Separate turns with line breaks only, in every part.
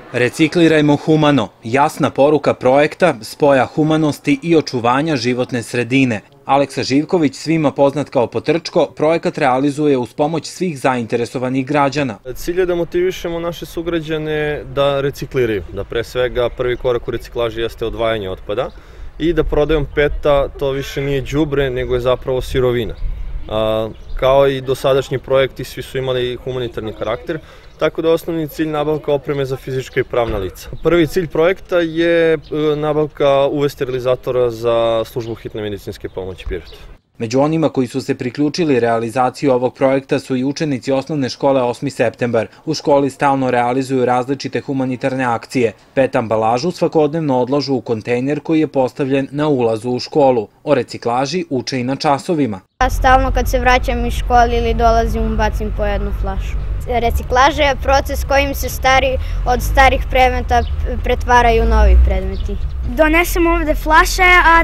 Reciklirajmo humano, jasna poruka projekta spoja humanosti i očuvanja životne sredine. Aleksa Živković, svima poznat kao Potrčko, projekat realizuje uz pomoć svih zainteresovanih građana.
Cilj je da motivišemo naše sugrađane da recikliraju, da pre svega prvi korak u reciklaži jeste odvajanje otpada i da prodajom PET-a to više nije đubre, nego je zapravo sirovina. Kao i dosadašnji projekti, svi su imali humanitarni karakter, tako da je osnovni cilj nabavka opreme za fizička i pravna lica. Prvi cilj projekta je nabavka UV sterilizatora za službu hitne medicinske pomoći Pirot.
Među onima koji su se priključili realizaciji ovog projekta su i učenici osnovne škole 8. septembar. U školi stalno realizuju različite humanitarne akcije. PET ambalažu svakodnevno odlažu u kontejner koji je postavljen na ulazu u školu. O reciklaži uče i na časovima.
Stalno kad se vraćam iz škole ili dolazim, bacim po jednu flašu. Reciklaža je proces kojim se od starih predmeta pretvaraju novi predmeti.
Donesemo ovde flaše, a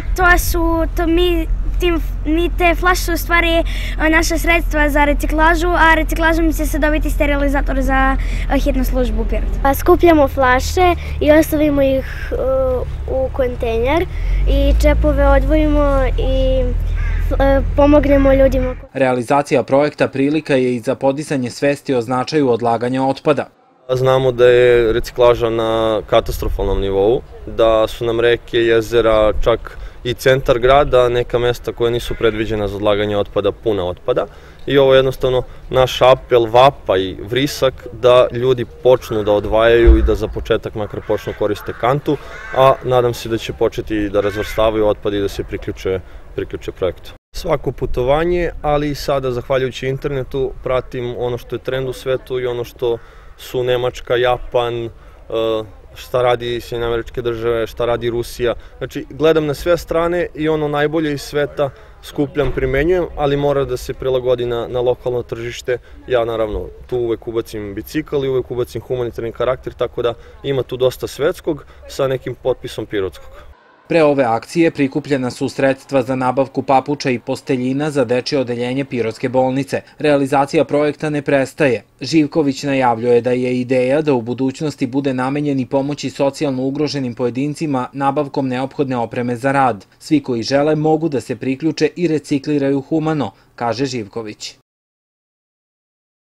mi te flaše su u stvari naša sredstva za reciklažu, a reciklažom će se dobiti sterilizator za hitnu službu Pirot.
Skupljamo flaše i ostavimo ih u kontejner i čepove odvojimo i pomognemo ljudima.
Realizacija projekta prilika je i za podizanje svesti o značaju odlaganja otpada.
Znamo da je reciklaža na katastrofalnom nivou, da su nam reke, jezera, čak i centar grada, neka mesta koja nisu predviđena za odlaganje otpada, puna otpada. I ovo je jednostavno naš apel, vapaj, vrisak da ljudi počnu da odvajaju i da za početak makar počnu koriste kantu, a nadam se da će početi da razvrstavaju otpad i da se priključe projektu. Svako putovanje, ali i sada, zahvaljujući internetu, pratim ono što je trend u svetu i ono što su Nemačka, Japan, šta radi Sjedinjene Američke Države, šta radi Rusija. Znači, gledam na sve strane i ono najbolje iz sveta skupljam, primenjujem, ali mora da se prilagodi na lokalno tržište. Ja naravno tu uvek ubacim bicikl i uvek ubacim humanitarni karakter, tako da ima tu dosta svetskog sa nekim potpisom pirotskog.
Pre ove akcije prikupljena su sredstva za nabavku papuča i posteljina za dečje odeljenje Pirotske bolnice. Realizacija projekta ne prestaje. Živković najavljuje da je ideja da u budućnosti bude namenjen i pomoći socijalno ugroženim pojedincima nabavkom neophodne opreme za rad. Svi koji žele mogu da se priključe i recikliraju humano, kaže Živković.